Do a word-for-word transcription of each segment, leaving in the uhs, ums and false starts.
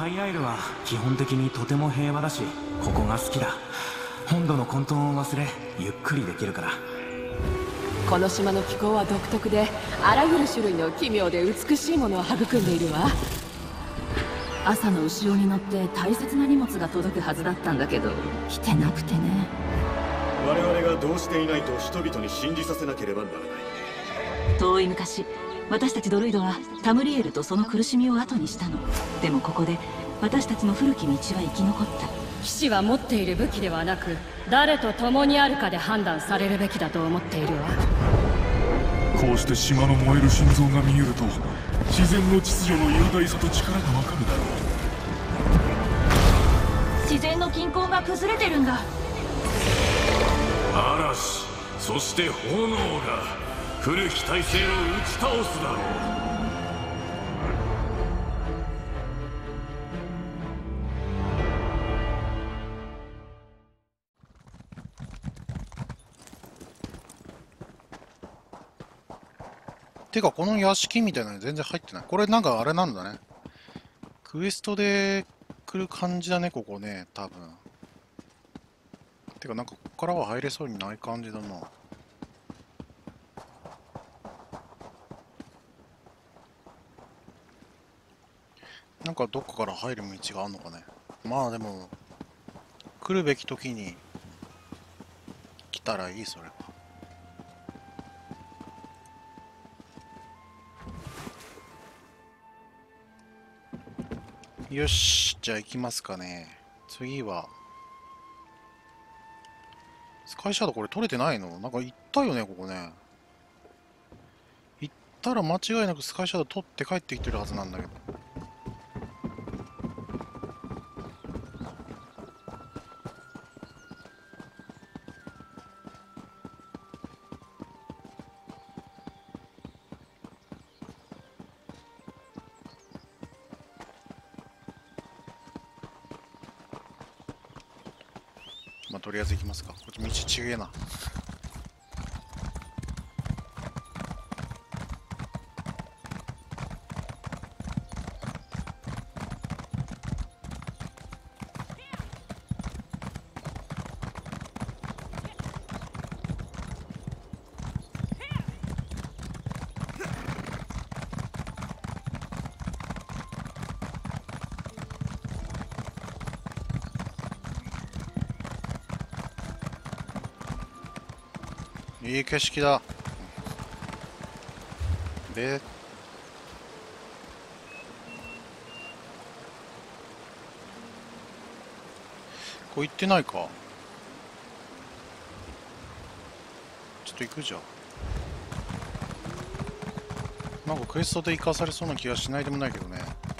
ハイアイルは基本的にとても平和だし、ここが好きだ。本土の混沌を忘れゆっくりできるから。 この島の気候は独特で、あらゆる種類の奇妙で美しいものを育んでいるわ。 朝の後ろに乗って大切な荷物が届くはずだったんだけど、来てなくてね。 我々がどうしていないと人々に信じさせなければならない。 遠い昔、私たちドルイドはタムリエルとその苦しみを後にしたの。でもここで私たちの古き道は生き残った。 騎士は持っている武器ではなく、誰と共にあるかで判断されるべきだと思っているわ。 こうして島の燃える心臓が見えると、自然の秩序の雄大さと力がわかるだろう。自然の均衡が崩れてるんだ。 嵐、そして炎が古き体制を打ち倒すだろう。 てかこの屋敷みたいなの全然入ってない。これなんかあれなんだね。クエストで来る感じだね、ここね、多分。てかなんかここからは入れそうにない感じだな。なんかどっかから入る道があるのかね。まあでも、来るべき時に来たらいい、それは。よし、じゃあ行きますかね。次は。スカイシャドウこれ取れてないの？なんか行ったよね、ここね。行ったら間違いなくスカイシャドウ取って帰ってきてるはずなんだけど。まあ、とりあえず行きますか。こっち道違えな。いい景色だ。で、これ行ってないか。ちょっと行くじゃん。なんかクエストで生かされそうな気がしないでもないけどね。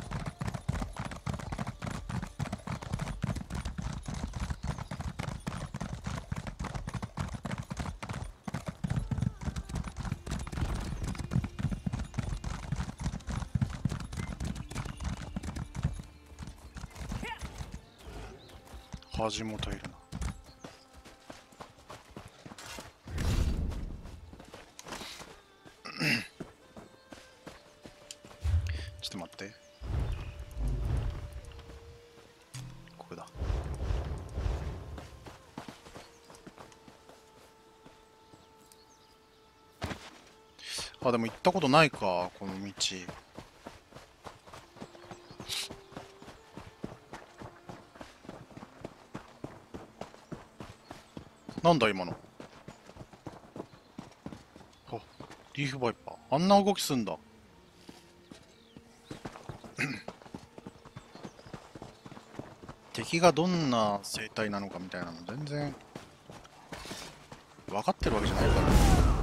端もといるな。ちょっと待って。ここだ。あ、でも行ったことないか、この道。なんだ今の。あ、リーフバイパー。あんな動きすんだ。敵がどんな生態なのかみたいなの全然分かってるわけじゃないから。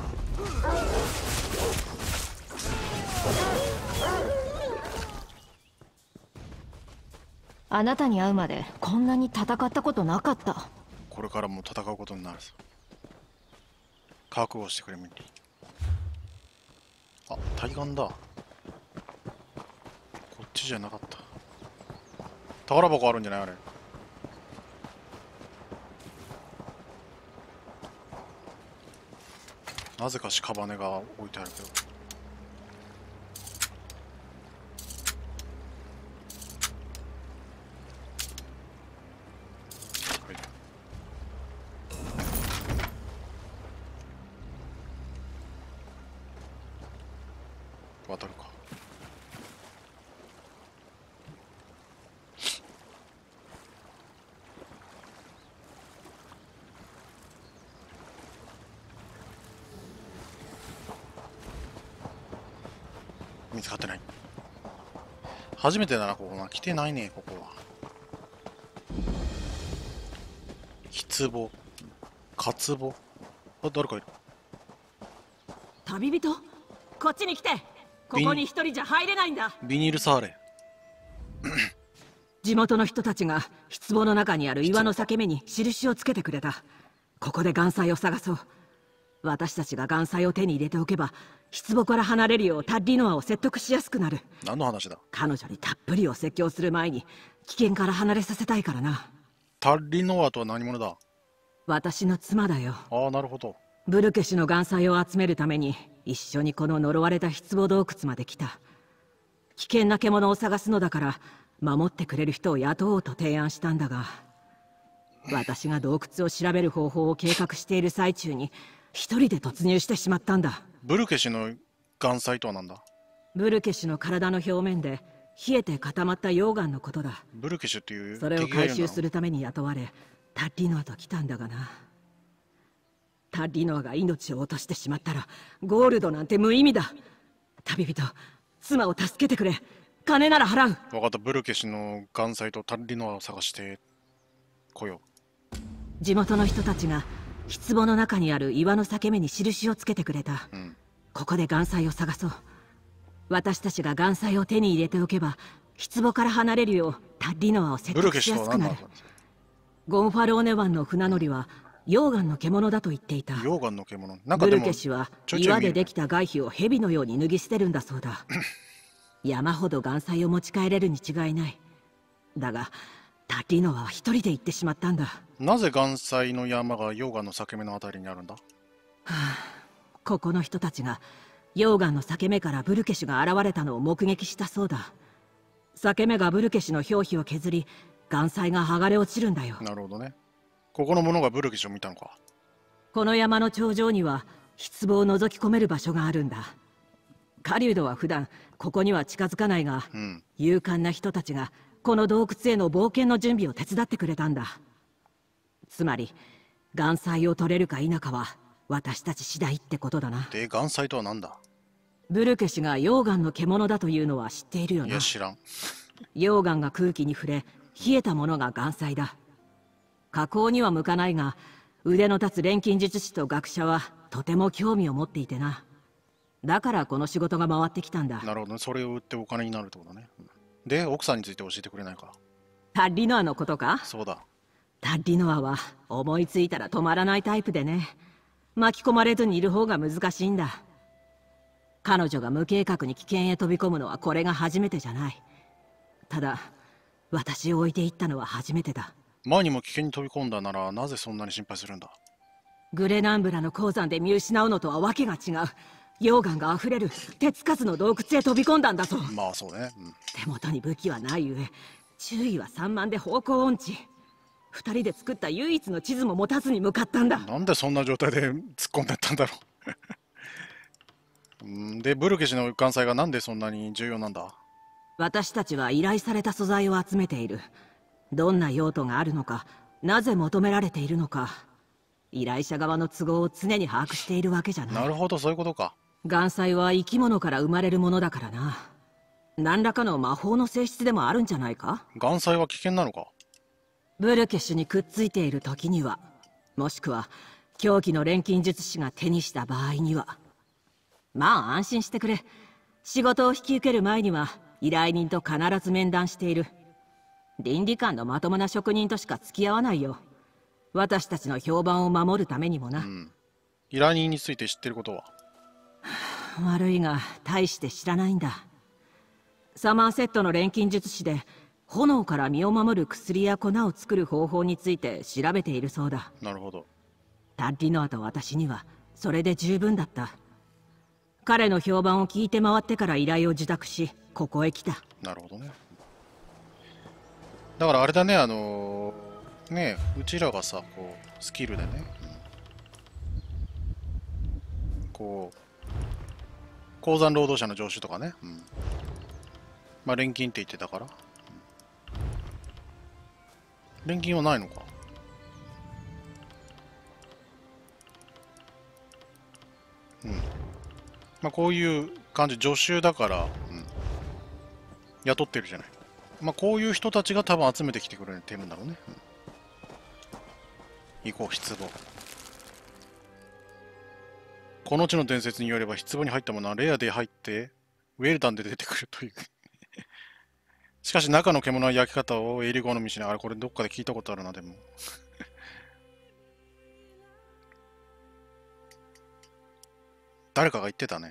あなたに会うまでこんなに戦ったことなかった。 これからも戦うことになるさ。覚悟してくれ、ミリー。あ、対岸だ。こっちじゃなかった。宝箱あるんじゃないあれ。なぜか屍が置いてあるけど。 渡るか。見つかってない。初めてだな、ここな。来てないね、ここは。筆壺、渇壺。あ、誰かいる。 旅人、こっちに来て。ここに一人じゃ入れないんだ。 ビニールサーレ。 地元の人たちが筆壺の中にある岩の裂け目に印をつけてくれた。ここで岩彩を探そう。私たちが岩彩を手に入れておけば、筆壺から離れるようタッリノアを説得しやすくなる。 何の話だ。 彼女にたっぷりを説教する前に危険から離れさせたいからな。 タッリノアとは何者だ。 私の妻だよ。 ああ、なるほど。 ブルケシュの岩彩を集めるために一緒にこの呪われた筆壺洞窟まで来た。危険な獣を探すのだから守ってくれる人を雇おうと提案したんだが、私が洞窟を調べる方法を計画している最中に一人で突入してしまったんだ。 ブルケシュの岩彩とは何だ。 ブルケシュの体の表面で冷えて固まった溶岩のことだ。 ブルケシュっていうそれを敵がいるんだろ回収するために雇われタッリノアと来たんだがな。タッリノアが命を落としてしまったらゴールドなんて無意味だ。旅人、妻を助けてくれ。金なら払う。 分かった。ブルケシュの岩彩とタッリノアを探してこよう。 地元の人たちが筆壺の中にある岩の裂け目に印をつけてくれた、 うん、 ここで岩彩を探そう。私たちが岩彩を手に入れておけば筆壺から離れるようタッリノアを説得しやすくなる。ゴンファローネ湾の船乗りは溶岩の獣だと言っていた。 溶岩の獣。なんかでもブルケシュは岩でできた外皮を蛇のように脱ぎ捨てるんだそうだ。山ほど岩彩を持ち帰れるに違いない。だがタッリノアは一人で行ってしまったんだ。 なぜ岩彩の山が溶岩の裂け目のあたりにあるんだ。はあ、ここの人たちが溶岩の裂け目からブルケシュが現れたのを目撃したそうだ。裂け目がブルケシュの表皮を削り岩彩が剥がれ落ちるんだよ。 なるほどね。ここの者がブルケシュを見たのか。 この山の頂上には筆壺を覗き込める場所があるんだ。狩人は普段ここには近づかないが、うん、勇敢な人たちがこの洞窟への冒険の準備を手伝ってくれたんだ。つまり岩彩を取れるか否かは私たち次第ってことだな。 で、岩彩とは何だ。 ブルケシュが溶岩の獣だというのは知っているよな。 いや、知らん。 溶岩が空気に触れ冷えたものが岩彩だ。加工には向かないが腕の立つ錬金術師と学者はとても興味を持っていてな。だからこの仕事が回ってきたんだ。 なるほどね。それを売ってお金になるってことね。で、奥さんについて教えてくれないか。 タッリノアのことか。 そうだ。 タッリノアは思いついたら止まらないタイプでね。巻き込まれずにいる方が難しいんだ。彼女が無計画に危険へ飛び込むのはこれが初めてじゃない。ただ私を置いていったのは初めてだ。 前にも危険に飛び込んだならなぜそんなに心配するんだ。 グレナンブラの鉱山で見失うのとはわけが違う。溶岩があふれる手つかずの洞窟へ飛び込んだんだぞ。 まあそうね、うん、 手元に武器はない上注意は散漫で方向音痴。二人で作った唯一の地図も持たずに向かったんだ。 なんでそんな状態で突っ込んでったんだろうで、ブルケシュの岩彩がなんでそんなに重要なんだ。 私たちは依頼された素材を集めている。どんな用途があるのか、なぜ求められているのか、依頼者側の都合を常に把握しているわけじゃない。 なるほど、そういうことか。 岩彩は生き物から生まれるものだからな。何らかの魔法の性質でもあるんじゃないか。 岩彩は危険なのか。 ブルケシュにくっついている時には、もしくは狂気の錬金術師が手にした場合には。まあ安心してくれ。仕事を引き受ける前には依頼人と必ず面談している。倫理観のまともな職人としか付き合わないよ。私たちの評判を守るためにもな、うん、 依頼人について知ってることは。 悪いが大して知らないんだ。サマーセットの錬金術師で炎から身を守る薬や粉を作る方法について調べているそうだ。 なるほど。 タッリノアと私にはそれで十分だった。彼の評判を聞いて回ってから依頼を受託しここへ来た。 なるほどね。だからあれだね、あのー、ねうちらがさこうスキルでね、うん、こう鉱山労働者の常習とかね。うん。まあ錬金って言ってたから。錬金はないのか。うん。まあこういう感じ、助手だから、うん、雇ってるじゃない。まあこういう人たちが多分集めてきてくれてるんだろうね。うん、行こう、失望。この地の伝説によれば、失望に入ったものはレアで入って、ウェルダンで出てくるという。しかし中の獣は焼き方をエリゴの道に、あれこれどっかで聞いたことあるな、でも。誰かが言ってたね。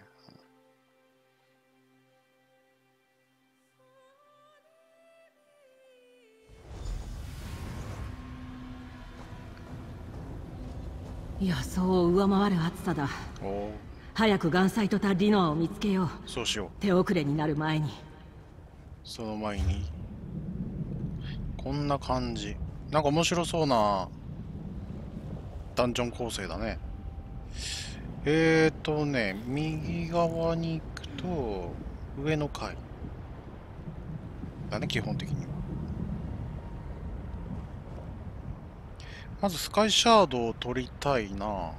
予想を上回る暑さだ。 お早くガンサイとタッリノアを見つけよう。 そうしよう。 手遅れになる前に。 その前にこんな感じ。なんか面白そうなダンジョン構成だね。えーとね、右側に行くと上の階だね、基本的には。まずスカイシャードを取りたいな。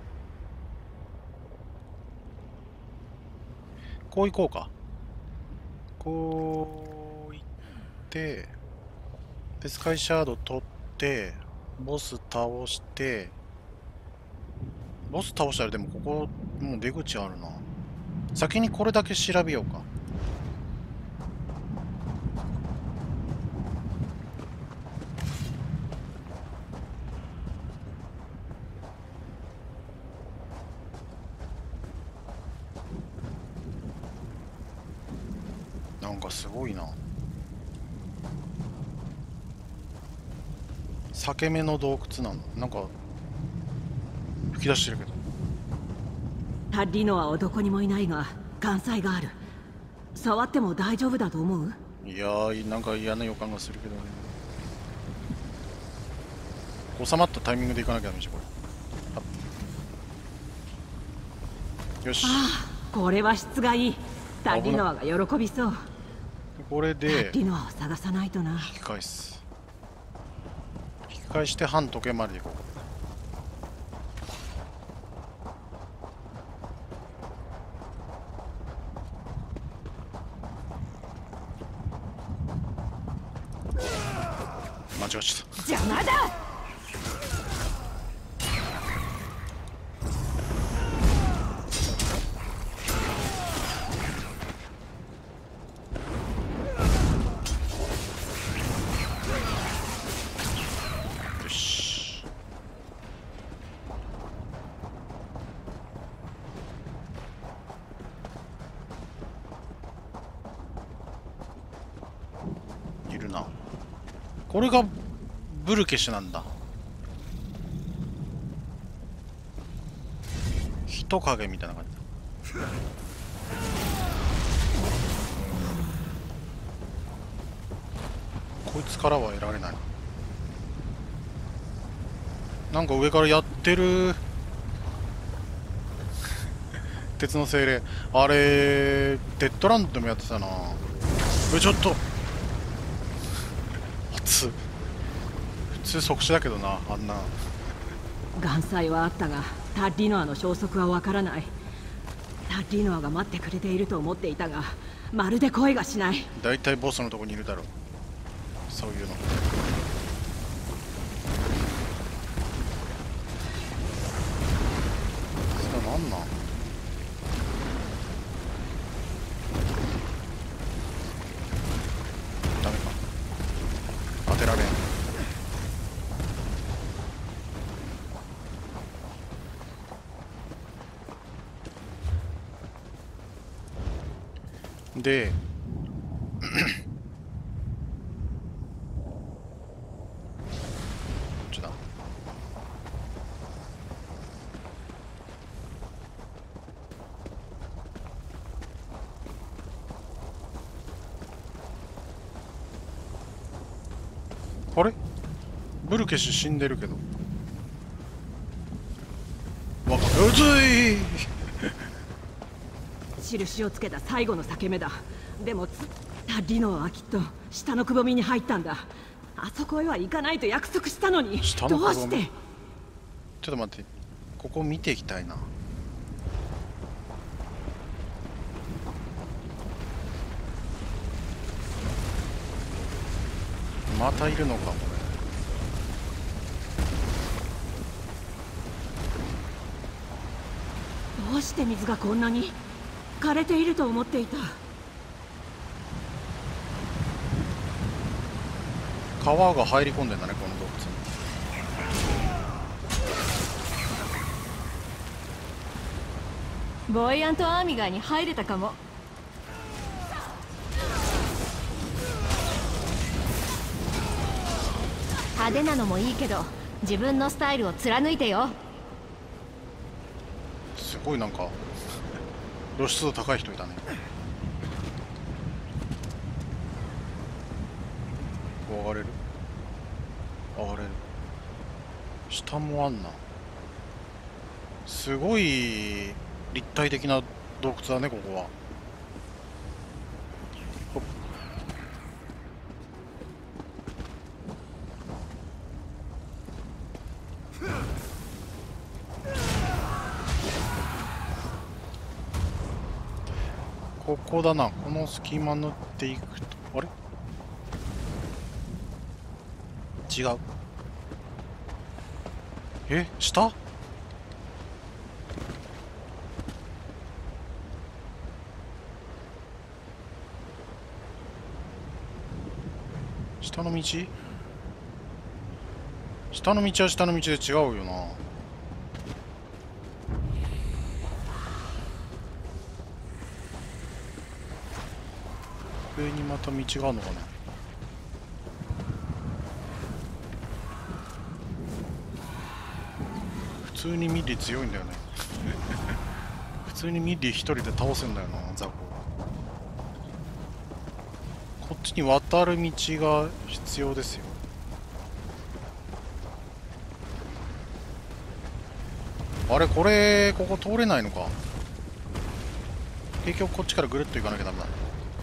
こう行こうか。こう行ってでスカイシャード取ってボス倒して、ボス倒したらでもここもう出口あるな。先にこれだけ調べようか。なんかすごいな。裂け目の洞窟なの。なんか吹き出してるけど。 タッリノアはどこにもいないが岩彩がある。触っても大丈夫だと思う？ いやー、なんか嫌な予感がするけどね。収まったタイミングで行かなきゃダメでしょこれ。よし。 ああ、これは質がいい。タッリノアが喜びそう。 これでタッリノアを探さないとな。 引き返す。引き返して半時計回りでいこう。間違えちゃった。 邪魔だ。 これがブルケシュなんだ。人影みたいな感じだ。こいつからは得られない。なんか上からやってる鉄の精霊。あれデッドランドもやってたな。え、ちょっと普通即死だけどな、あんな。 岩彩はあったがタッリノアの消息はわからない。タッリノアが待ってくれていると思っていたがまるで声がしない。 だいたいボスのとこにいるだろう、そういうの。それなんなん。ダメか、当てられん。でこっちだ。あれブルケシュ死んでるけど。わかる。うずい印をつけた最後の裂け目だ。でもつリノはきっと下のくぼみに入ったんだ。あそこへは行かないと約束したのに。 下のくぼみどうして。 ちょっと待って、ここ見ていきたいな。またいるのかこれ。どうして水がこんなに枯れていると思っていた。 川が入り込んでんだね、この洞窟に。 ボイアントアーミガーに入れたかも。派手なのもいいけど自分のスタイルを貫いてよ。 すごいなんか露出度高い人いたね。上がれる上がれる。下もあんな。すごい立体的な洞窟だね、ここは。ほっ。ここだな。この隙間塗っていくと、あれ違う。え、下？下の道？下の道は下の道で違うよな。上にまた道があるのかな。普通にミリ強いんだよね。普通にミリ一人で倒せんだよな、ザコ。こっちに渡る道が必要ですよ。あれ、これここ通れないのか。結局こっちからぐるっと行かなきゃダメだ。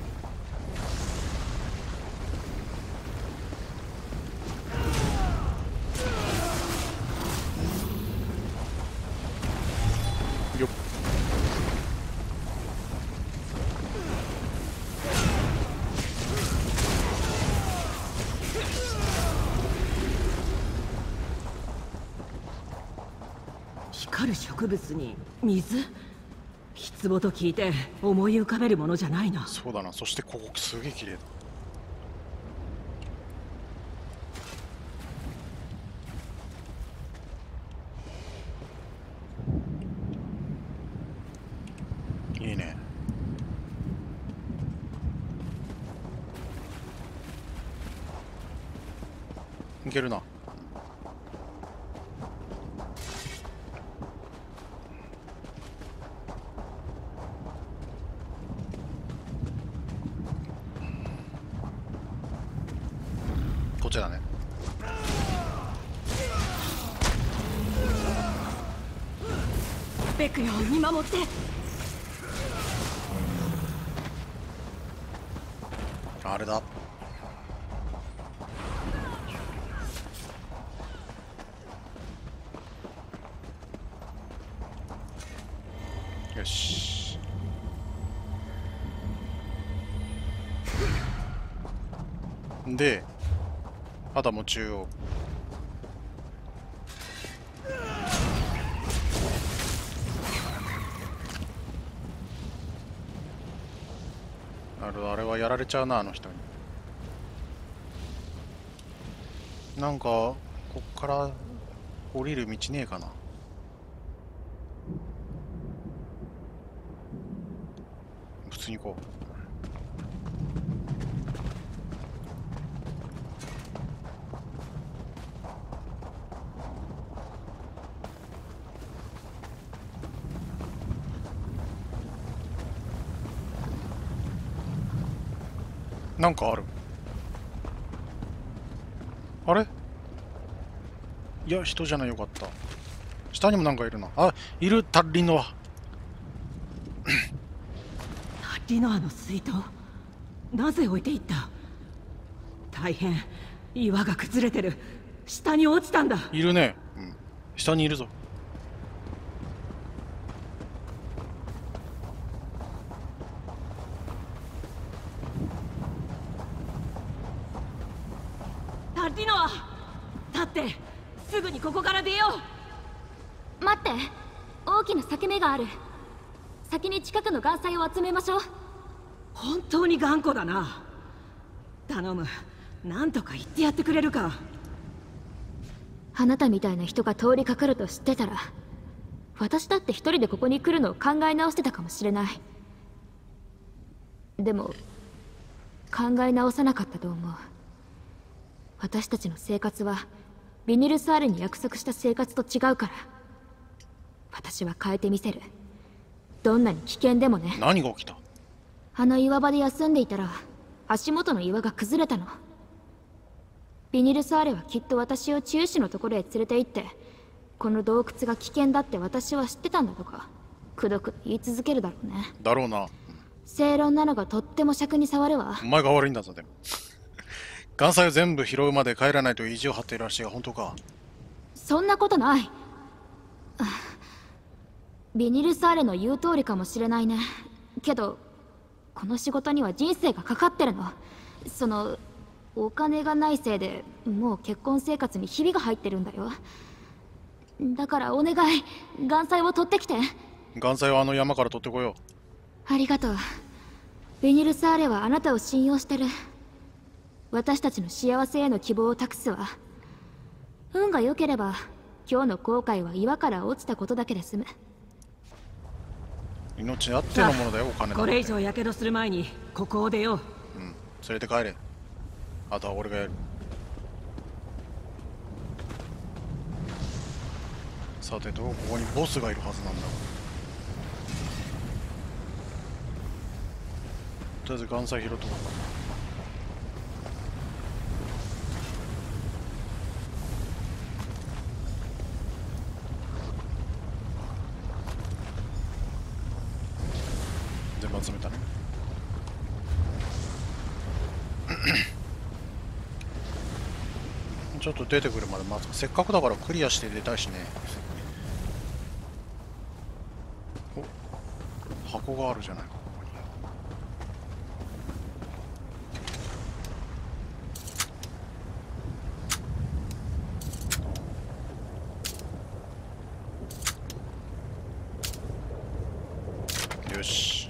よっ。 光る植物に水？壺と聞いて思い浮かべるものじゃないな。 そうだな。そしてここすげえ綺麗だ。いいね。いけるな。こっちだね。 ベクよ、見守って。 あれだ。よし。で、あとはもう中央。なるほど、あれはやられちゃうな、あの人に。なんかこっから降りる道ねえかな。普通に行こう。なんかある。あれ？いや、人じゃない。よかった。下にもなんかいるな。あ、いる。タッリンのはリノアの水筒、なぜ置いていった？大変、岩が崩れてる。下に落ちたんだ。 いるね。うん、下にいるぞ。 タリノア、立って、すぐにここから出よう。待って、大きな裂け目がある。先に近くの岩砕を集めましょう。 本当に頑固だな。頼む、なんとか言ってやってくれるか。 あなたみたいな人が通りかかると知ってたら、私だって一人でここに来るのを考え直してたかもしれない。でも考え直さなかったと思う。私たちの生活はビニルサールに約束した生活と違うから。私は変えてみせる。どんなに危険でもね。 何が起きた？ あの岩場で休んでいたら足元の岩が崩れたの。ビニルサーレはきっと私を治癒士のところへ連れて行って、この洞窟が危険だって私は知ってたんだとかくどく言い続けるだろうね。 だろうな。 正論なのがとっても尺に触るわ。 お前が悪いんだぞ。でも岩砕を全部拾うまで帰らないと意地を張っているらしいが本当か？ そんなことない。ビニルサーレの言う通りかもしれないね。けどこの仕事には人生がかかってるの。そのお金がないせいでもう結婚生活にひびが入ってるんだよ。だからお願い、岩砕を取ってきて。 岩砕はあの山から取ってこよう。ありがとう。ビニルサーレはあなたを信用してる。私たちの幸せへの希望を託すわ。運が良ければ今日の後悔は岩から落ちたことだけで済む。 命あってのものだよ、お金だ。 これ以上やけどする前にここを出よう。 うん、連れて帰れ。あとは俺がやる。さてと、ここにボスがいるはずなんだ。とりあえず岩砕拾っとこうか。全部集めたね。ちょっと出てくるまで待つ。せっかくだからクリアして出たいしね。お、箱があるじゃないか、ここに。よし。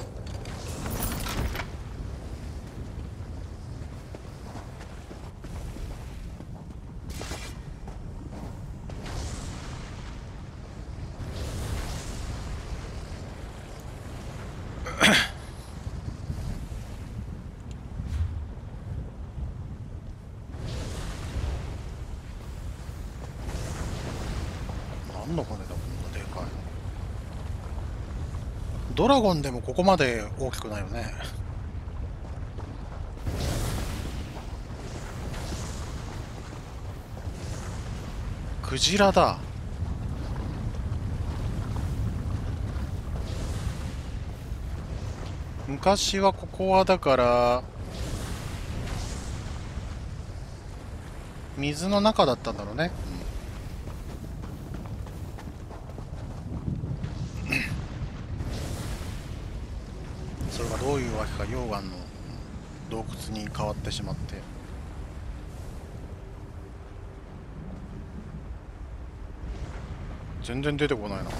何の骨だ、こんなでかい。ドラゴンでもここまで大きくないよね。クジラだ。昔はここはだから水の中だったんだろうね。それがどういうわけか溶岩の洞窟に変わってしまって、全然出てこないな。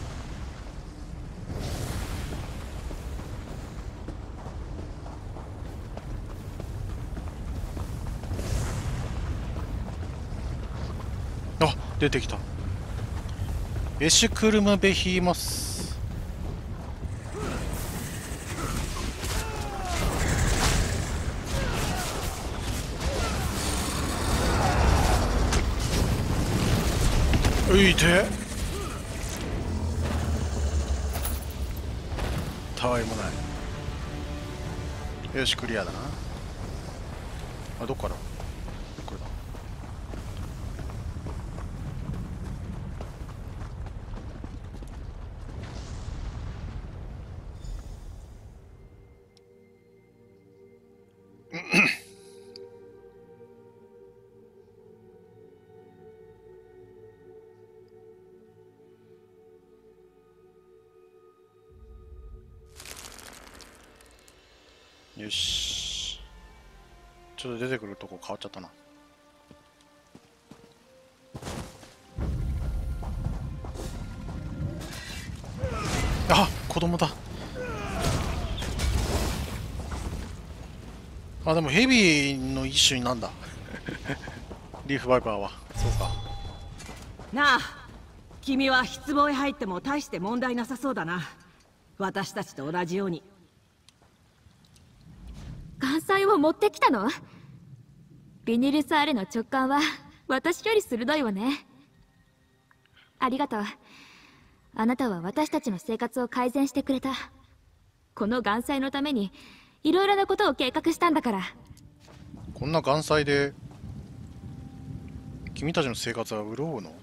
あ、出てきた。エシュクルムベヒーモス。ういて、たわいもない。よし、クリアだな。あ、どっから？これだ。 よし、ちょっと出てくるとこ変わっちゃったな。あ、子供だ。あ、でもヘビの一種になんだリーフバイパーは。そうか。 なあ、君は失望へ入っても大して問題なさそうだな。私たちと同じように。 岩彩を持ってきたの？ビニルスアーレの直感は私より鋭いわね。ありがとう。あなたは私たちの生活を改善してくれた。この岩彩のためにいろいろなことを計画したんだから。 こんな岩彩で君たちの生活は潤うの？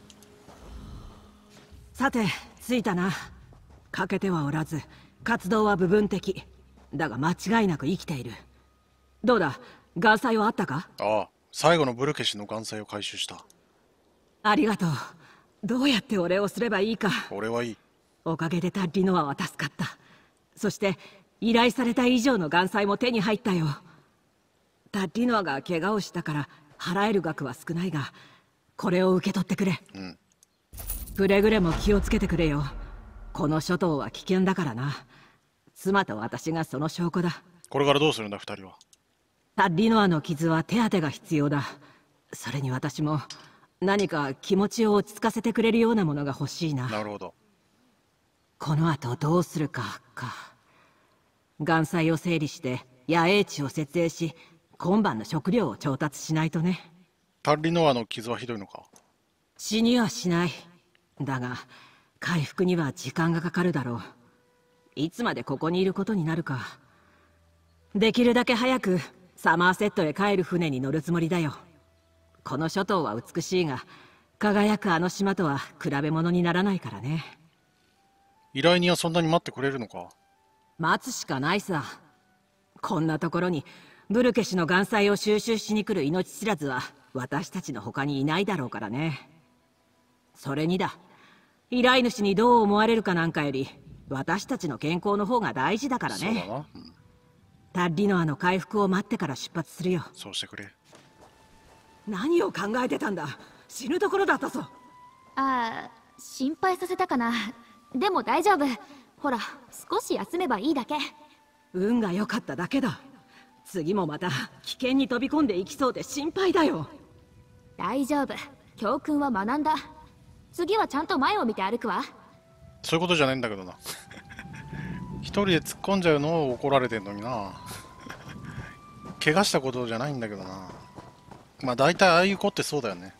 さて着いたな。欠けてはおらず活動は部分的だが間違いなく生きている。どうだ、岩彩はあったか？ ああ、最後のブルケシの岩彩を回収した。 ありがとう。どうやってお礼をすればいいか。 俺はいい。 おかげでタッリノアは助かった。そして依頼された以上の岩彩も手に入ったよ。タッリノアが怪我をしたから払える額は少ないが、これを受け取ってくれ。 うん。 くれぐれも気をつけてくれよ。この諸島は危険だからな。妻と私がその証拠だ。 これからどうするんだ二人は。 タッリノアの傷は手当てが必要だ。それに私も何か気持ちを落ち着かせてくれるようなものが欲しいな。 なるほど。 この後どうするかか。岩彩を整理して野営地を設営し、今晩の食料を調達しないとね。 タッリノアの傷はひどいのか？ 死にはしない。だが回復には時間がかかるだろう。いつまでここにいることになるか。できるだけ早くサマーセットへ帰る船に乗るつもりだよ。この諸島は美しいが、輝くあの島とは比べ物にならないからね。 依頼人はそんなに待ってくれるのか？ 待つしかないさ。こんなところにブルケシの岩彩を収集しに来る命知らずは私たちの他にいないだろうからね。それにだ、依頼主にどう思われるかなんかより私たちの健康の方が大事だからね。 そうだな、うん、 タッリノアの回復を待ってから出発するよ。 そうしてくれ。 何を考えてたんだ。死ぬところだったぞ。 ああ、心配させたかな。でも大丈夫。ほら、少し休めばいいだけ。 運が良かっただけだ。次もまた危険に飛び込んでいきそうで心配だよ。 大丈夫。教訓は学んだ。次はちゃんと前を見て歩くわ。 そういうことじゃないんだけどな一人で突っ込んじゃうのを怒られてんのにな怪我したことじゃないんだけどな。まあ大体ああいう子ってそうだよね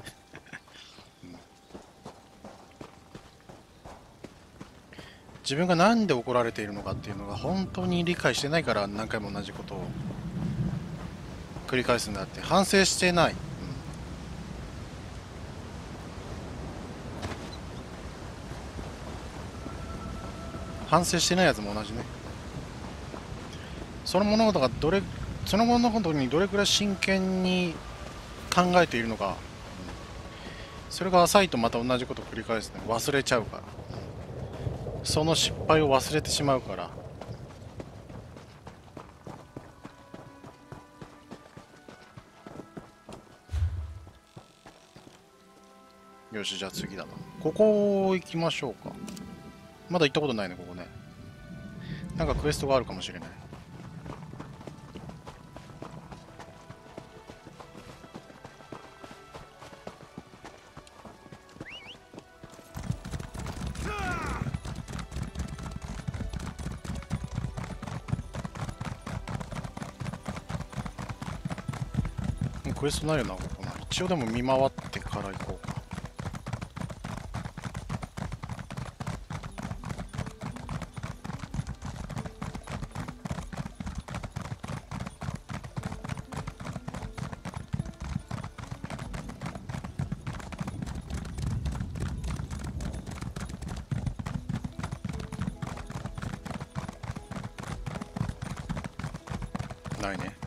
自分が何で怒られているのかっていうのが本当に理解してないから何回も同じことを繰り返すんだって。反省してない、うん、反省してないやつも同じね。その物事がどれその物事にどれくらい真剣に考えているのか、それが浅いとまた同じことを繰り返すね。忘れちゃうから、その失敗を忘れてしまうから。よし、じゃあ次だな。ここ行きましょうか。まだ行ったことないね、ここね。なんかクエストがあるかもしれない。クエストないよな、ここな。一応でも見回ってから行こうか。ないね。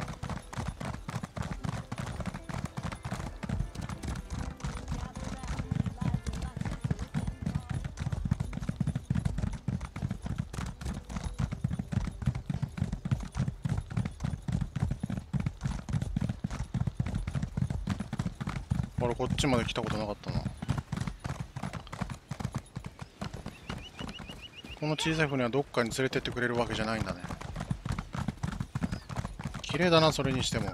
俺こっちまで来たことなかったな。この小さい船はどっかに連れてってくれるわけじゃないんだね。綺麗だな、それにしても。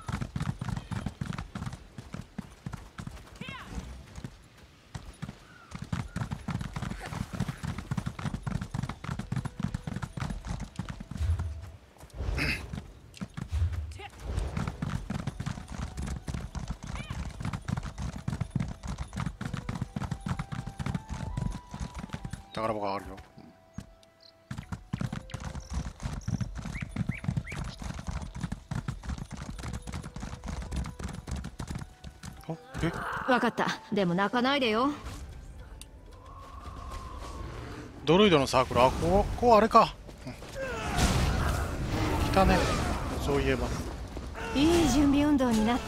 宝箱があるよ。あ、え、 わかった。でも泣かないでよ。 ドルイドのサークル、あ、ここ、こうあれか。うん、来たね。そういえば。 いい準備運動になった。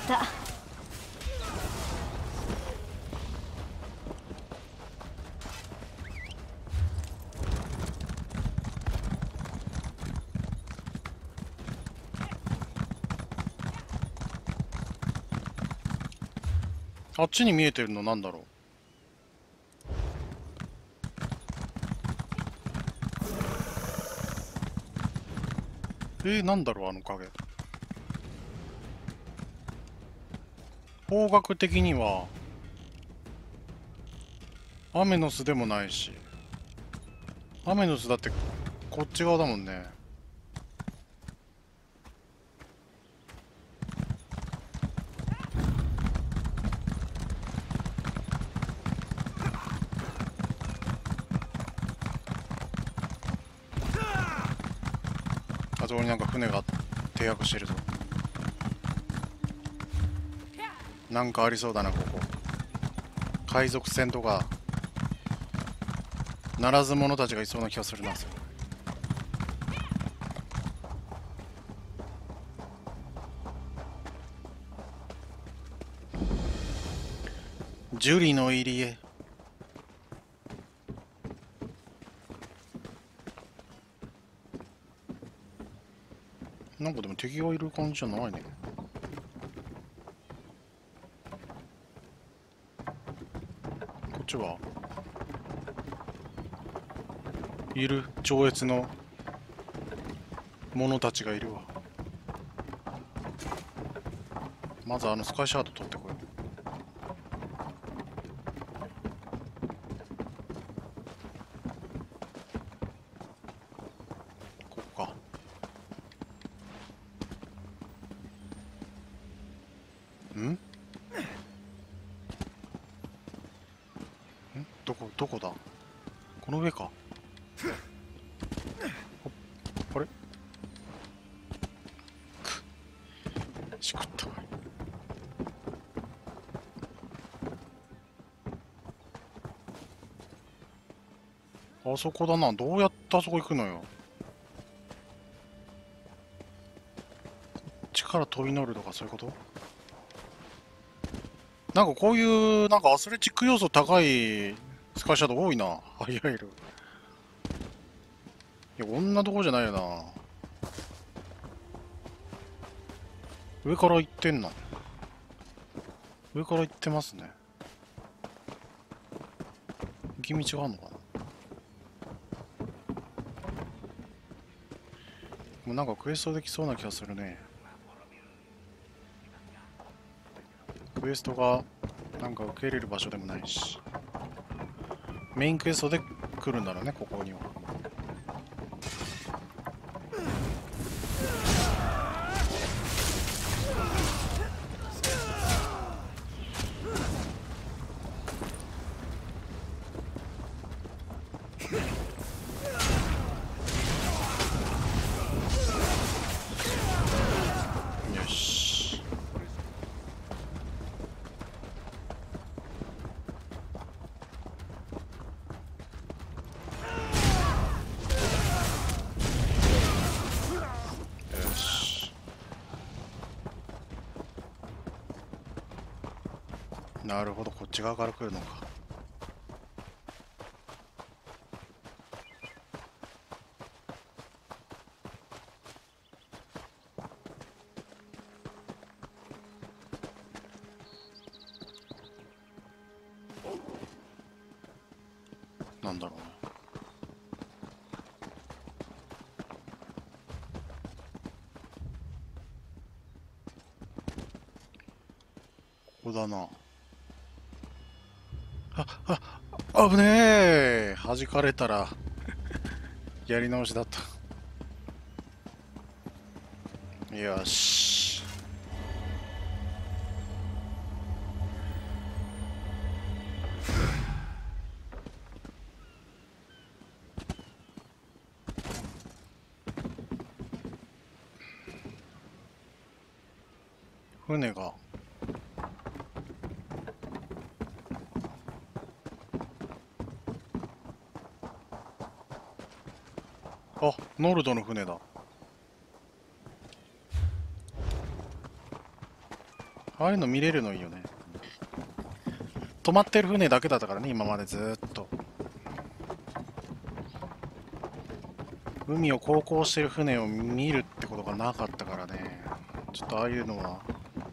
あっちに見えてるのなんだろう。えー、なんだろうあの影。方角的にはアメノスでもないし、アメノスだってこっち側だもんね。あそこになんか船が停泊してるぞ。なんかありそうだな、ここ。海賊船とかならず者たちがいそうな気がするな。ジュリの入り江。なんかでも敵がいる感じじゃないね。こっちはいる超越の者たちがいるわ。まずあのスカイシャード取ってこよう。ここか。ん？ん？どこどこだ？この上か。あれ？くしくったわい。あそこだな。どうやってあそこ行くのよ。こっちから飛び乗るとかそういうこと？なんかこういうなんかアスレチック要素高いスカイシャドウ多いな。ハイアイル。いや、こんなとこじゃないよな。上から行ってんな。上から行ってますね。行き道があるのかな。もうなんかクエストできそうな気がするね。クエストがなんか受け入れる場所でもないし、メインクエストで来るんだろうね、ここには。よし。よし。なるほど、こっち側から来るのか。 なんだろうね。ここだな。あ、あ、危ねえ。弾かれたらやり直しだった。よし。船があ、ノルドの船だ。ああいうの見れるのいいよね。止まってる船だけだったからね、今までずーっと。海を航行してる船を見るってことがなかったからね。ちょっとああいうのは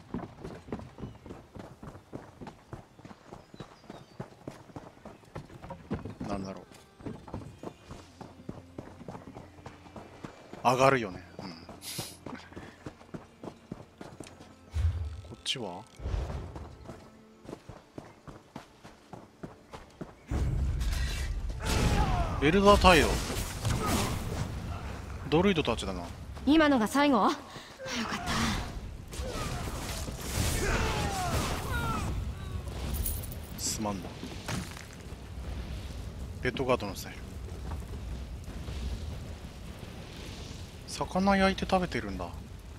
なんだろう、上がるよね。うん。こっちはエルダータイド。ドルイドたちだな。 今のが最後？よかった。 すまんな。ペットガードのスタイル。魚焼いて食べてるんだ。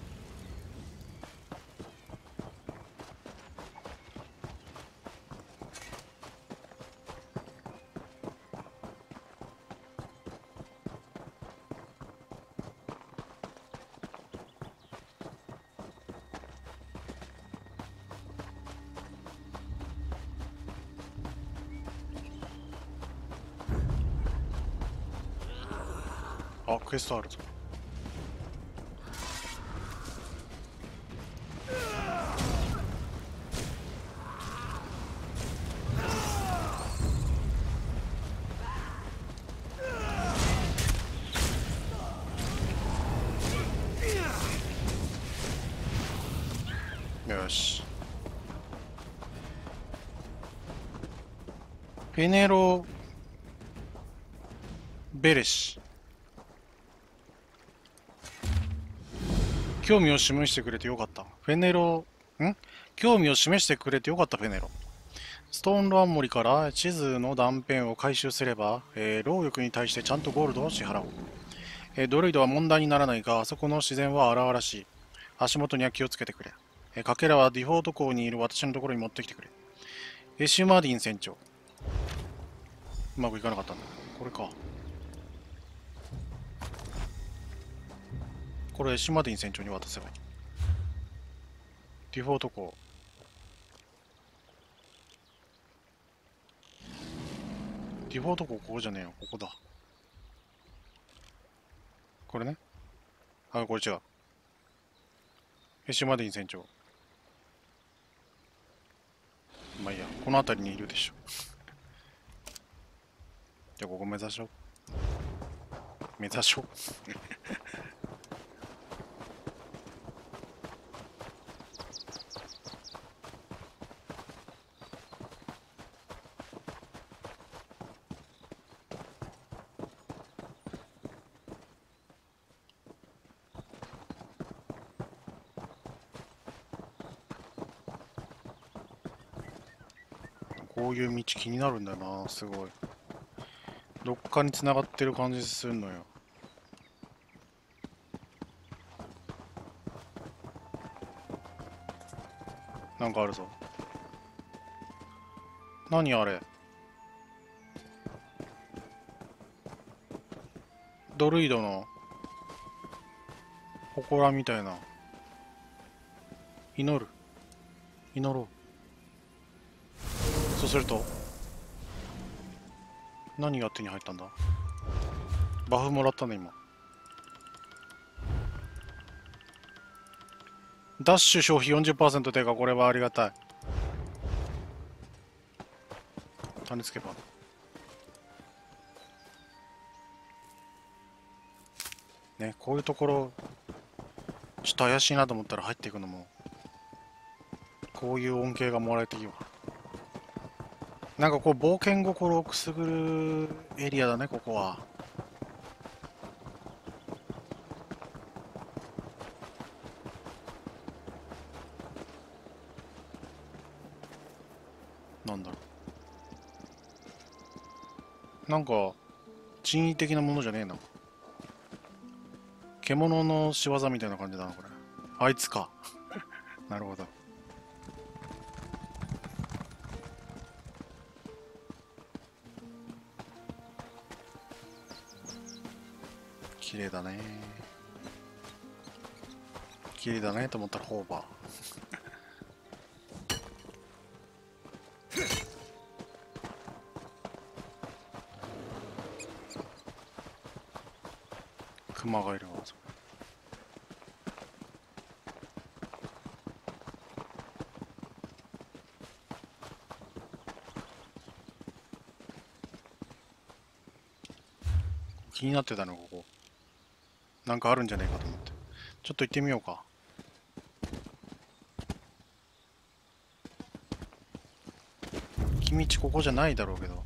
あ、クエストあるぞ。よし。フェネロベレシ。興味を示してくれてよかった。フェネロ、ん興味を示してくれてよかった、フェネロ。ストーンロアンモリから地図の断片を回収すれば、えー、労力に対してちゃんとゴールドを支払おう。えー、ドルイドは問題にならないが、あそこの自然は荒々しい。足元には気をつけてくれ。えー、かけらはディフォート港にいる私のところに持ってきてくれ。エシュマディン船長。うまくいかなかったんだ。これか。これエシュマディン船長に渡せばいい。ディフォート港。ディフォート港ここじゃねえよ。ここだ。これね。あ、これ違う。エシュマディン船長。まあいいや。この辺りにいるでしょ。じゃあここ目指しょう。目指しょう。こういう道気になるんだよな、すごい。どっかに繋がってる感じするのよ。なんかあるぞ。何あれ。ドルイドの祠みたいな。祈る。祈ろう。そうすると何が手に入ったんだ。バフもらったね今。ダッシュ消費 よんじゅっパーセント 低下。これはありがたい。種付けばね、こういうところちょっと怪しいなと思ったら入っていくのもこういう恩恵がもらえていいわ。なんかこう冒険心をくすぐるエリアだね、ここは。なんだろう、なんか人為的なものじゃねえな。獣の仕業みたいな感じだなこれ。あいつかなるほど。綺麗だね綺麗だねと思ったらホーバークマがいるわ。気になってたのここ。なんかあるんじゃないかと思って。ちょっと行ってみようか。君道ここじゃないだろうけど。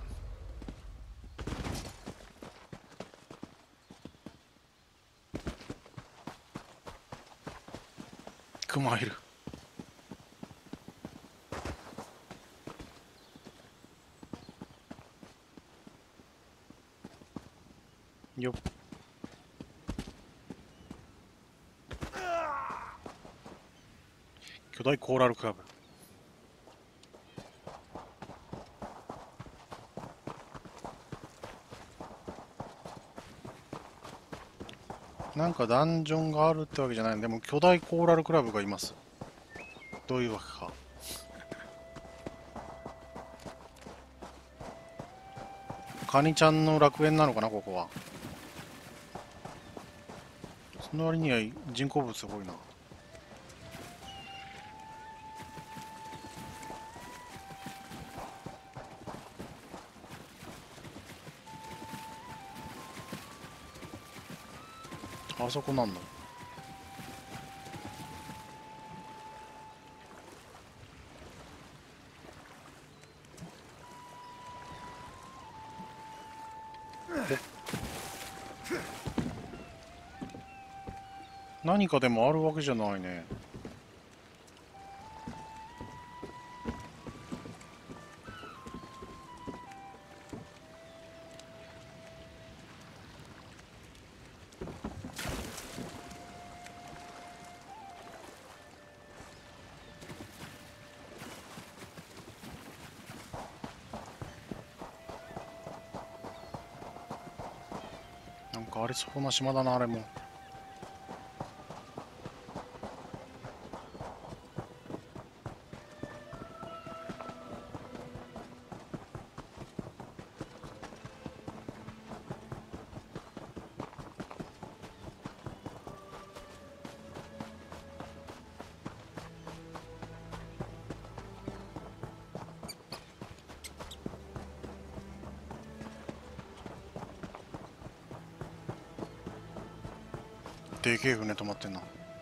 クマいる。よっ。巨大コーラルクラブ。なんかダンジョンがあるってわけじゃない。でも巨大コーラルクラブがいます。どういうわけか。カニちゃんの楽園なのかなここは。その割には人工物すごいな。あそこなんだ。何かでもあるわけじゃないね。なんかありそうな島だなあれも。でけえ船止まってんな。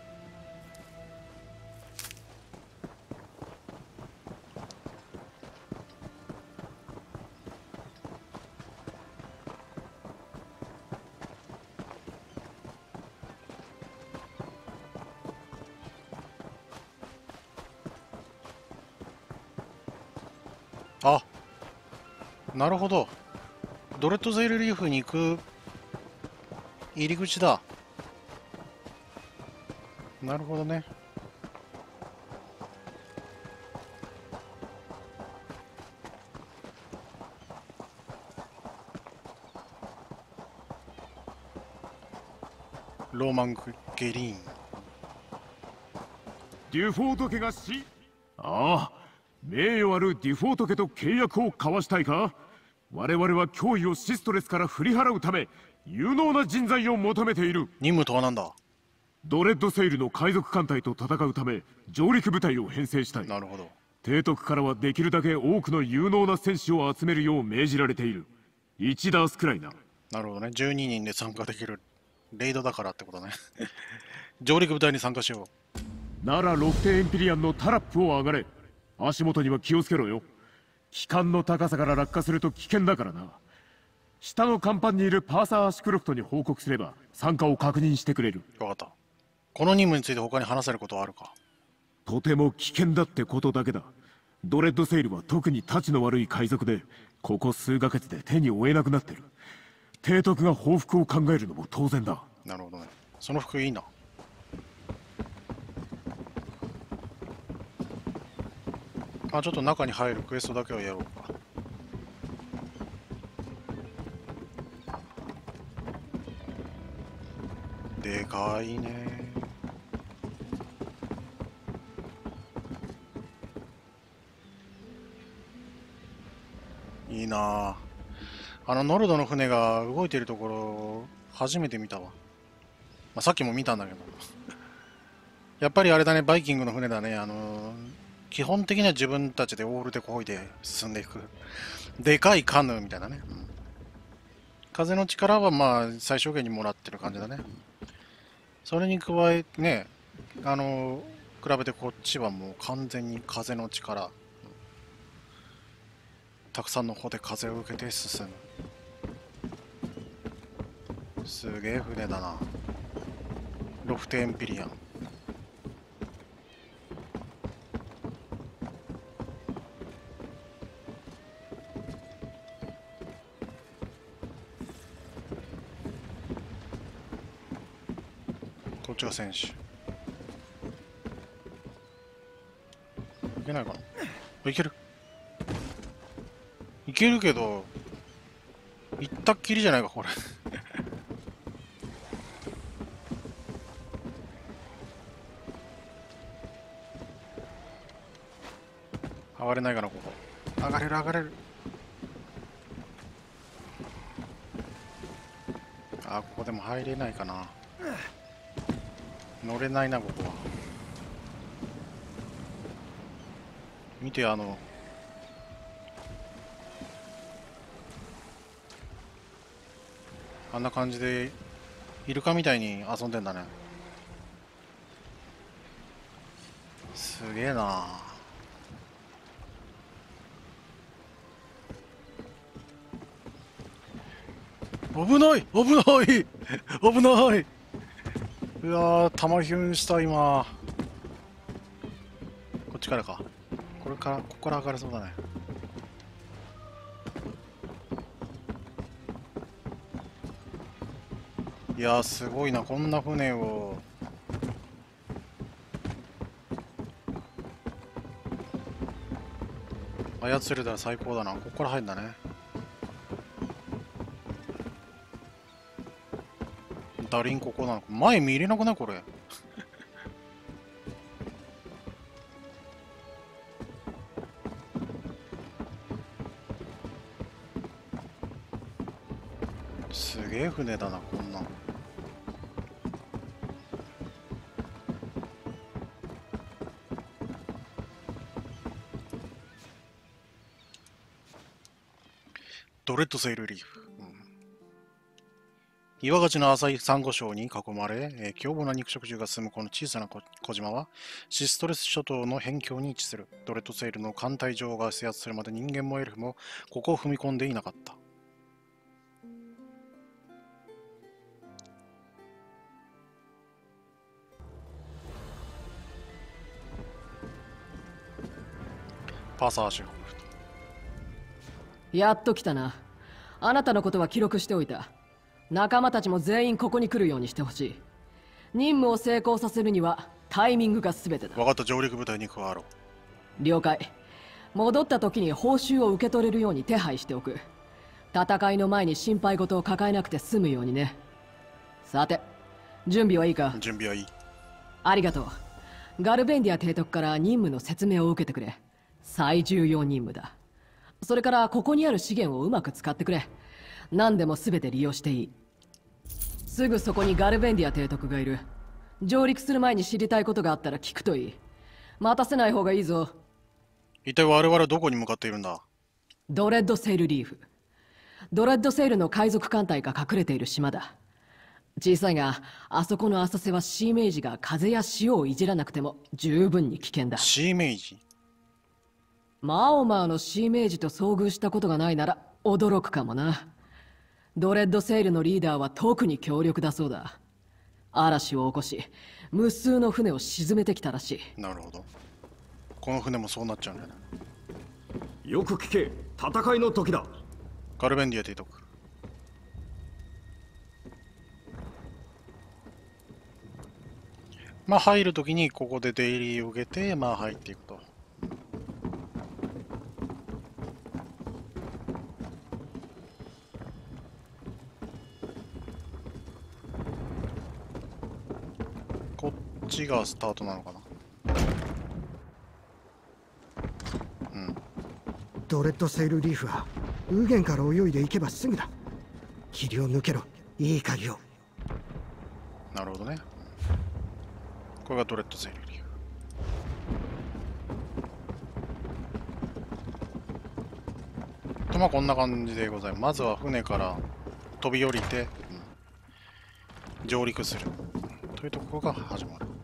あ、なるほど。ドレッドゼルリーフに行く入り口だ。なるほどね。ローマンゲリーン。 デュフォート家がし、ああ、名誉あるデュフォート家と契約を交わしたいか。我々は脅威をシストレスから振り払うため有能な人材を求めている。 任務とは何だ。 ドレッドセイルの海賊艦隊と戦うため上陸部隊を編成したい。 なるほど。 提督からはできるだけ多くの有能な戦士を集めるよう命じられている。いちダースくらいな。 なるほどね。じゅうににんで参加できるレイドだからってことね。上陸部隊に参加しよう。ならロフテエンピリアンのタラップを上がれ。足元には気をつけろよ。機関の高さから落下すると危険だからな。下の甲板にいるパーサー・アシュクロフトに報告すれば参加を確認してくれる。 分かった。この任務について他に話せることはあるか？ とても危険だってことだけだ。ドレッドセイルは特にたちの悪い海賊で、ここ数ヶ月で手に負えなくなってる。提督が報復を考えるのも当然だ。 なるほどね。その服いいな。あ、ちょっと中に入るクエストだけはやろうか。でかいね。いいなあ。あのノルドの船が動いてるところ初めて見たわ。まあ、さっきも見たんだけど。やっぱりあれだね、バイキングの船だね。あのー、基本的には自分たちでオールでこいで進んでいく。でかいカヌーみたいなね。うん、風の力はまあ最小限にもらってる感じだね。それに加えね、あのー、比べてこっちはもう完全に風の力。たくさんの方で風を受けて進む。すげえ船だな。ロフテエンピリアン。こっちが選手。いけないかな。いける。いけるけど、行ったっきりじゃないか、これ。上がれないかな、ここ。上がれる、上がれる。あ、ここでも入れないかな。乗れないな、ここは。見て、あの、あんな感じでイルカみたいに遊んでんだね。すげえな。危ない危ない危ない。うわー、玉ヒュンした今。こっちからか。これからここから上がれそうだね。いやー、すごいな、こんな船を操れたら最高だな。ここから入るんだね。ダリンここなのか。前見れなくないこれ。すげえ船だな、こんなの。ドレッドセイルリーフ、うん、岩がちの浅いサンゴ礁に囲まれ、えー、凶暴な肉食獣が住むこの小さな小島はシストレス諸島の辺境に位置する。ドレッドセイルの艦隊上が制圧するまで人間もエルフもここを踏み込んでいなかった。パーサーシュ。 やっと来たな。あなたのことは記録しておいた。仲間たちも全員ここに来るようにしてほしい。任務を成功させるにはタイミングが全てだ。 分かった、上陸部隊に加わろう。了解。戻った時に報酬を受け取れるように手配しておく。戦いの前に心配事を抱えなくて済むようにね。さて、準備はいいか？ 準備はいい。 ありがとう。ガルベンディア提督から任務の説明を受けてくれ。最重要任務だ。それからここにある資源をうまく使ってくれ。何でも全て利用していい。すぐそこにガルベンディア提督がいる。上陸する前に知りたいことがあったら聞くといい。待たせない方がいいぞ。 一体我々はどこに向かっているんだ？ ドレッドセイルリーフ。ドレッドセイルの海賊艦隊が隠れている島だ。 小さいが、あそこの浅瀬はシーメイジが風や潮をいじらなくても十分に危険だ。 シーメイジ。 マオマーのシーメイジと遭遇したことがないなら驚くかもな。ドレッドセイルのリーダーは特に強力だそうだ。嵐を起こし、無数の船を沈めてきたらしい。なるほど。この船もそうなっちゃうんだね。 よく聞け、戦いの時だ。 ガルベンディア提督。まあ入るときにここで出入りを受けて、まあ入っていくと。こっちがスタートなのかな。うん。 ドレッドセイルリーフは右舷から泳いでいけばすぐだ。霧を抜けろ。いい鍵を。 なるほどね。これがドレッドセイルリーフ。とまあこんな感じでございます。まずは船から飛び降りて、うん、上陸するというところが始まる。